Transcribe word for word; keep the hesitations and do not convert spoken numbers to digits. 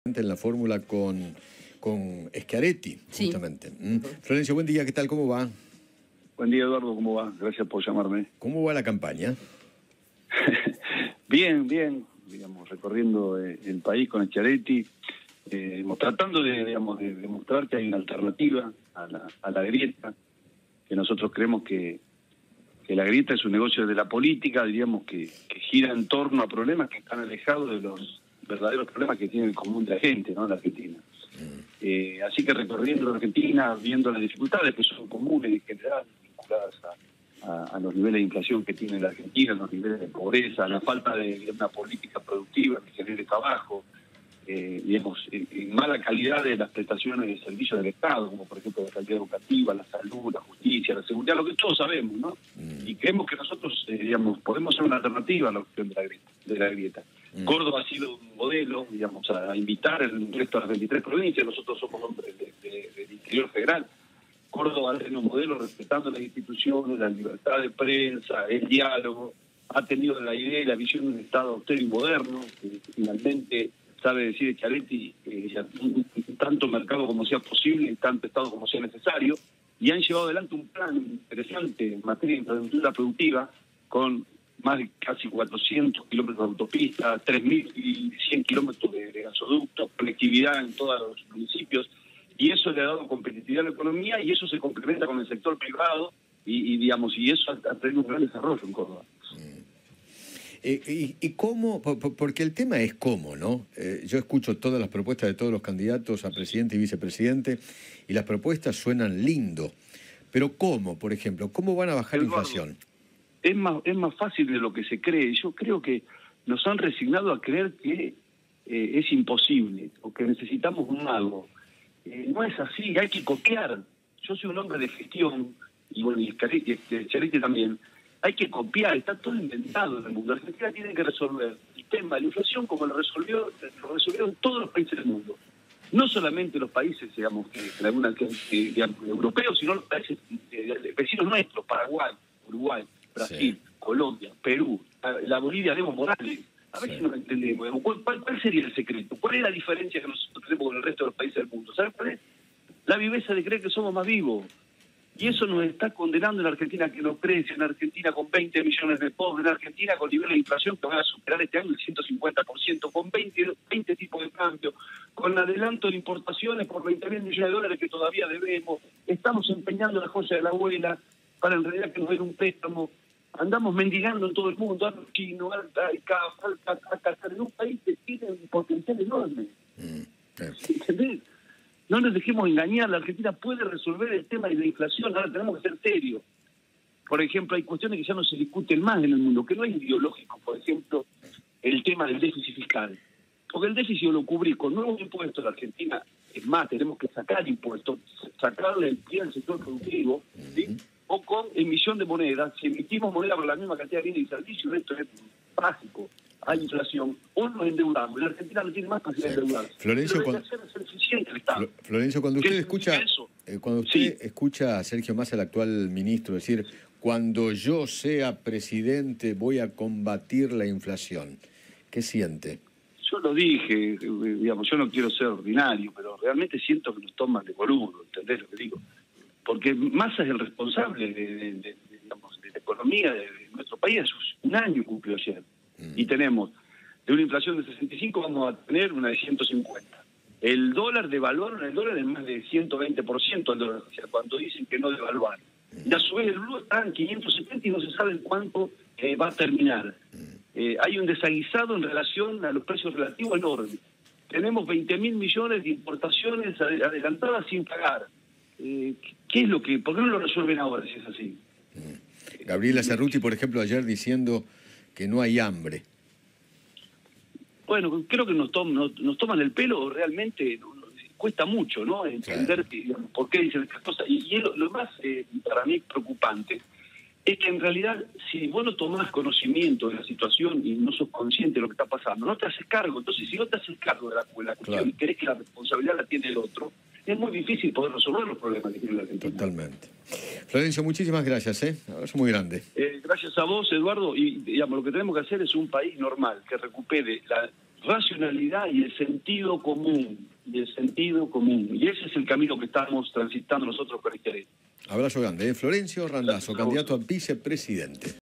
en la fórmula con, con Schiaretti, sí. justamente. ¿Mm? Florencio, buen día, ¿qué tal? ¿Cómo va? Buen día, Eduardo, ¿cómo va? Gracias por llamarme. ¿Cómo va la campaña? Bien, bien, digamos, recorriendo eh, el país con Schiaretti, eh, tratando de, digamos, de demostrar que hay una alternativa a la, a la grieta, que nosotros creemos que, que la grieta es un negocio de la política, diríamos, que, que gira en torno a problemas que están alejados de los verdaderos problemas que tiene el común de la gente, ¿no?, en la Argentina. Eh, así que recorriendo la Argentina, viendo las dificultades que son comunes en general, vinculadas a, a, a los niveles de inflación que tiene la Argentina, los niveles de pobreza, la falta de, de una política productiva que genere trabajo, eh, digamos, en, en mala calidad de las prestaciones de servicios del Estado, como por ejemplo la calidad educativa, la salud, la justicia, la seguridad, lo que todos sabemos, ¿no? Mm. Y creemos que nosotros, eh, digamos, podemos ser una alternativa a la opción de la grieta. De la grieta. Mm. Córdoba ha sido un modelo, digamos, a invitar el resto de las veintitrés provincias. Nosotros somos hombres de, de, del interior federal. Córdoba ha tenido un modelo respetando las instituciones, la libertad de prensa, el diálogo. Ha tenido la idea y la visión de un Estado austero y moderno, que finalmente sabe decir Schiaretti, eh, tanto mercado como sea posible y tanto Estado como sea necesario. Y han llevado adelante un plan interesante en materia de infraestructura productiva con más de casi cuatrocientos kilómetros de autopista, tres mil cien kilómetros de, de gasoductos, conectividad en todos los municipios, y eso le ha dado competitividad a la economía, y eso se complementa con el sector privado, y, y digamos, y eso ha, ha traído un gran desarrollo en Córdoba. Eh, y, ¿Y cómo? Porque el tema es cómo, ¿no? Eh, yo escucho todas las propuestas de todos los candidatos a presidente y vicepresidente, y las propuestas suenan lindo, pero ¿cómo, por ejemplo? ¿Cómo van a bajar la inflación? Es más, es más fácil de lo que se cree. Yo creo que nos han resignado a creer que eh, es imposible o que necesitamos un mago. Eh, no es así, hay que copiar. Yo soy un hombre de gestión, y bueno, y Schiaretti también. Hay que copiar, está todo inventado en el mundo. La Argentina tiene que resolver el tema de la inflación como lo resolvió, lo resolvieron todos los países del mundo. No solamente los países, digamos, que, que, que, digamos, europeos, sino los países eh, vecinos nuestros, Paraguay, Uruguay, Brasil, sí. Colombia, Perú, la Bolivia de Evo Morales. A ver sí. si nos entendemos. ¿Cuál, cuál, ¿Cuál sería el secreto? ¿Cuál es la diferencia que nosotros tenemos con el resto de los países del mundo? ¿Sabes cuál es? La viveza de creer que somos más vivos. Y eso nos está condenando en la Argentina que no crece, en la Argentina con veinte millones de pobres, en la Argentina con niveles de inflación que van a superar este año el ciento cincuenta por ciento, con veinte, veinte tipos de cambio, con adelanto de importaciones por veinte mil millones de dólares que todavía debemos. Estamos empeñando la joya de la abuela para en realidad que nos den un préstamo. Andamos mendigando en todo el mundo, al chino, al Qatar, en un país que tiene un potencial enorme. Mm, ¿entendés? No nos dejemos engañar, la Argentina puede resolver el tema de la inflación, ahora tenemos que ser serios. Por ejemplo, hay cuestiones que ya no se discuten más en el mundo, que no es ideológico, por ejemplo, el tema del déficit fiscal. Porque el déficit lo cubrí con nuevos impuestos en la Argentina, es más, tenemos que sacar impuestos, sacarle el pie al sector productivo, ¿sí? O con emisión de moneda. Si emitimos moneda por la misma cantidad de bienes y servicios, esto es básico. Hay inflación, o nos endeudamos. La Argentina no tiene más capacidad de endeudarse. Florencio, cuando, ser eficiente el Estado. Florencio, cuando usted escucha, eh, cuando usted sí. escucha a Sergio Massa, el actual ministro, decir, cuando yo sea presidente voy a combatir la inflación, ¿qué siente? Yo lo dije, digamos, yo no quiero ser ordinario, pero realmente siento que nos toman de boludo, ¿entendés lo que digo? Porque Massa es el responsable de, de, de, de, digamos, de la economía de, de nuestro país. Un año cumplió ayer. Mm. Y tenemos, de una inflación de sesenta y cinco vamos a tener una de ciento cincuenta. El dólar, devaluaron el dólar en más de ciento veinte por ciento, el dólar, o sea, cuando dicen que no devaluaron. Mm. Y a su vez el blue está en quinientos setenta y no se sabe en cuánto eh, va a terminar. Mm. Eh, hay un desaguisado en relación a los precios relativos enorme. Tenemos veinte mil millones de importaciones adelantadas sin pagar. Eh, ¿Qué es lo que, por qué no lo resuelven ahora si es así? Mm. Gabriela Cerruti, por ejemplo, ayer diciendo que no hay hambre. Bueno, creo que nos, tom, nos, nos toman el pelo realmente, cuesta mucho, ¿no? Entender que, digamos, por qué dicen estas cosas. Y, y lo, lo más, eh, para mí, preocupante es que en realidad, si vos no tomás conocimiento de la situación y no sos consciente de lo que está pasando, no te haces cargo. Entonces, si no te haces cargo de la, de la cuestión, claro, y crees que la responsabilidad la tiene el otro, es muy difícil poder resolver los problemas que tiene la Argentina. Totalmente. Florencio, muchísimas gracias, ¿eh? Un abrazo muy grande. Eh, gracias a vos, Eduardo, y digamos, lo que tenemos que hacer es un país normal, que recupere la racionalidad y el sentido común, y el sentido común. Y ese es el camino que estamos transitando nosotros con este. Abrazo grande. ¿eh? Florencio Randazzo, candidato a vicepresidente.